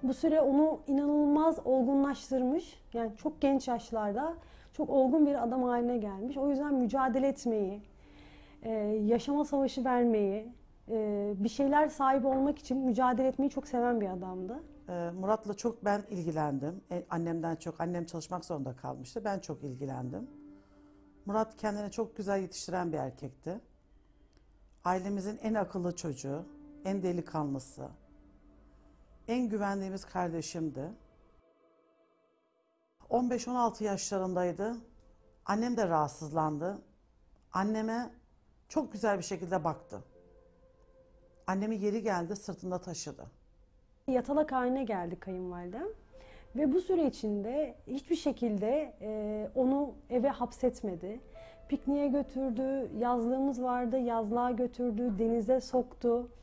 Bu süre onu inanılmaz olgunlaştırmış. Yani çok genç yaşlarda çok olgun bir adam haline gelmiş. O yüzden mücadele etmeyi, yaşama savaşı vermeyi, bir şeyler sahibi olmak için mücadele etmeyi çok seven bir adamdı. Murat'la çok ben ilgilendim. Annemden çok, annem çalışmak zorunda kalmıştı. Ben çok ilgilendim. Murat kendini çok güzel yetiştiren bir erkekti. Ailemizin en akıllı çocuğu, en delikanlısı, en güvendiğimiz kardeşimdi. 15-16 yaşlarındaydı. Annem de rahatsızlandı. Anneme çok güzel bir şekilde baktı. Annemi yeri geldi sırtında taşıdı. Yatalak haline geldi kayınvalidem. Ve bu süre içinde hiçbir şekilde onu eve hapsetmedi. Pikniğe götürdü, yazlığımız vardı, yazlığa götürdü, denize soktu.